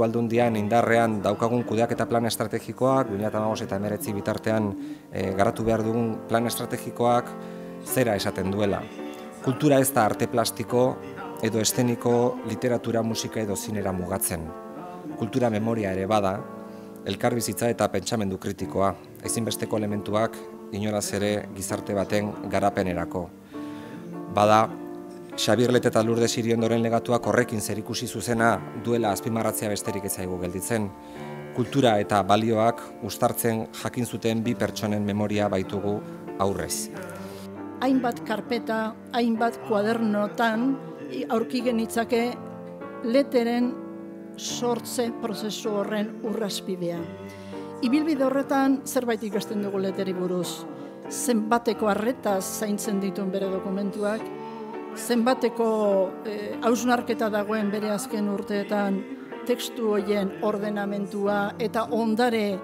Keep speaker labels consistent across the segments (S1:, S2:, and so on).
S1: Aldundian indarrean daukagun kudeaketa plan estrategikoak, 2015 eta 2019 bitartean garatu behar dugun plan estrategikoak zera esaten duela. Kultura ez da arte plastiko edo eszeniko, literatura, musika edo zinera mugatzen. Kultura memoria ere bada, elkarbizitza eta pentsamendu kritikoa, ezinbesteko elementuak inolaz ere gizarte baten garapenerako. Bada, Xabier Lete eta Lourdes Iriondoren legatuak horrekin zerikusi zuzena duela azpimarratzea besterik ez zaigu gelditzen. Kultura eta balioak uztartzen jakin zuten bi pertsonen memoria baitugu aurrez.
S2: Hainbat karpeta, hainbat kuadernotan aurki genitzake Leteren sortze prozesu horren urraspidea. Ibilbide horretan zerbait ikasten dugu Leteri buruz. Zenbateko arretaz zaintzen dituen bere dokumentuak, zenbateko hausnarketa dagoen bere azken urteetan tekstu horien ordenamentua eta ondare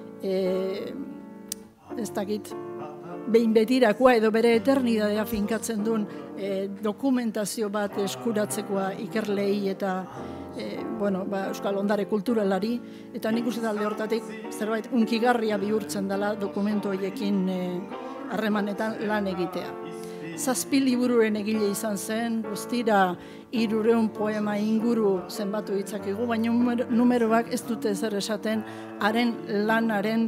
S2: ez dakit behin betirakoa edo bere eternidadea finkatzen duen dokumentazio bat eskuratzekoa ikerlei eta Euskal Ondare kulturalari, eta nik uste alde hortatik zerbait unkigarria bihurtzen dela dokumentu horiekin harremanetan lan egitea. 7 libururen egile izan zen, guztira 300 poema inguru zenbatu ditzakegu, baina numeroak ez dute zer esaten haren lanaren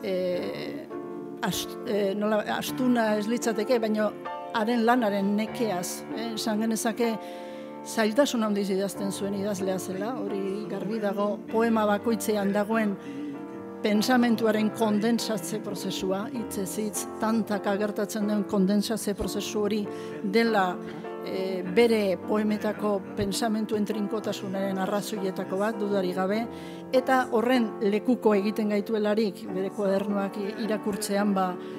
S2: astuna ez litzateke, baina haren lanaren nekeaz, esan genezake zailtasun handiz idazten zuen idazlea zela, hori garbi dago poema bakoitzean dagoen pensamentuaren kondensatze prozesua, hitzez hitz, tantak agertatzen den kondensatze prozesu hori dela bere poemetako pensamentuen trinkotasunaren arrazoietako bat, dudari gabe, eta horren lekuko egiten gaituelarik bere kuadernoak irakurtzean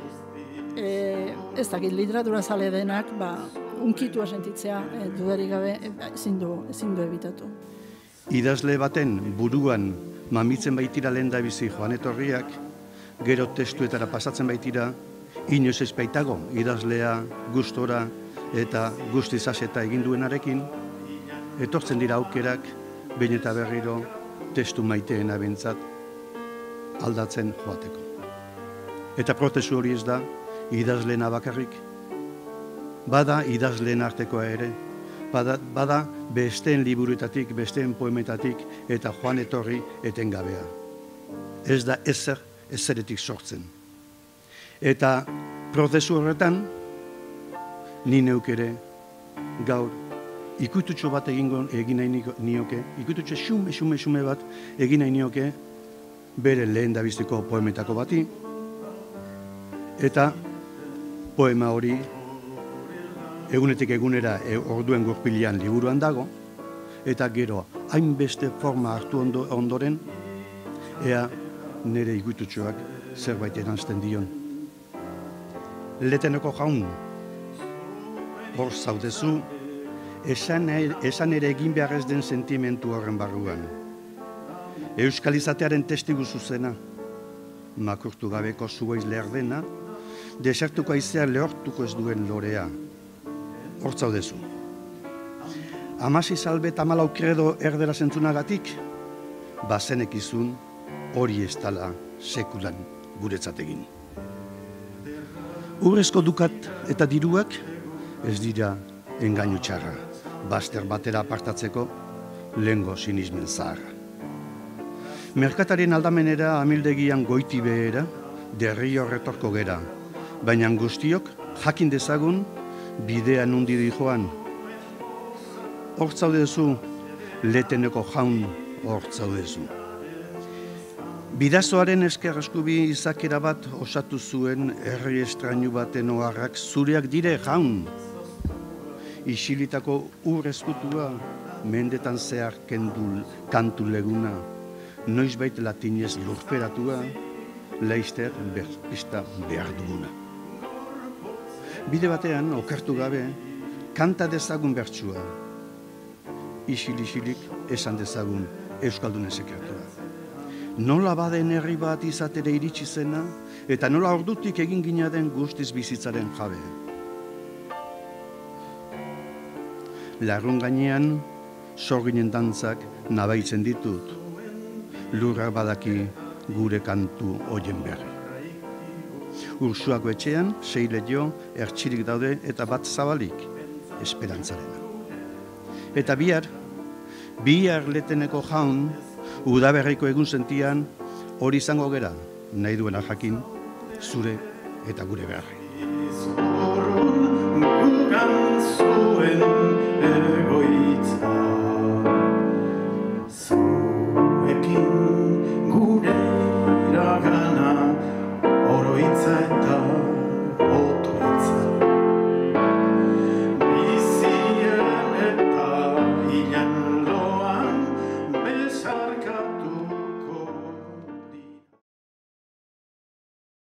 S2: ez dakit literatura zale denak unkitua sentitzea dudarik gabe ezin du ebitatu.
S3: Idazle baten buruan mamitzen baitira lehendabizi joan etorriak, gero testuetara pasatzen baitira, inoiz ez baitago idazlea gustora eta guztiz aseta egin duenarekin, etortzen dira aukerak behin eta berriro testu maiteena bentzat aldatzen joateko. Eta prozesu hori ez da idazleena bakarrik, bada idazleen artekoa ere, bada besteen liburuetatik, besteen poemetatik eta joan etorri etengabea. Ez da ezeretik sortzen. Eta prozesu horretan, ni neuk ere gaur ikututxo bat egin nahi nioke, ikututxo xume bat egin nahi nioke bere lehendabiziko poemetako bati, eta poema hori egunetik egunera orduen gurpilean liburuan dago, eta gero hainbeste forma hartu ondoren, ea nire ikututxoak zerbait eranzten dion. Leteneko jaun, hor zaudezu, esan ere egin behar ez den sentimentu horren barruan. Euskal izatearen testigu zuzena, makurtu gabeko zuaiz lehar dena, desertuko aizea lehortuko ez duen lorea. Hor zaudezu. Amasi salbe eta malau kredo erdera zentzunagatik, bazenek izun hori ez dala sekulan guretzat egin. Urrezko dukat eta diruak ez dira engainu txarra, bazter batera apartatzeko lehengo sinismen zaharra. Merkatarien aldamenera amildegian goiti behera, derri horretorko gera, baina guztiok jakin dezagun bidea nundi di joan. Hor zaudezu, Leteneko jaun hor zaudezu. Bidazoaren esker eskubi izakera bat osatu zuen herri estrainu baten oharrak zureak dire jaun. Isilitako ur eskutua, mendetan zehar kantu leguna, noizbait latinez lurperatua, laizter berpista behar duguna. Bide batean, okertu gabe, kanta dezagun bertsua. Isil-isilik esan dezagun Euskaldunen sekretua. Nola baden herri bat izatere iritsi zena, eta nola ordutik egin gina den guztiz bizitzaren jabe. Larrun gainean, sorginen dantzak nabaitzen ditut, lurra badaki gure kantu hoien berri. Ursuako etxean, 6 leiho ertxirik daude eta bat zabalik, esperantzarena. Eta bihar leteneko jaun, udaberriko egun sentian, hori izango gera, nahi duena jakin, zure eta gure beharri.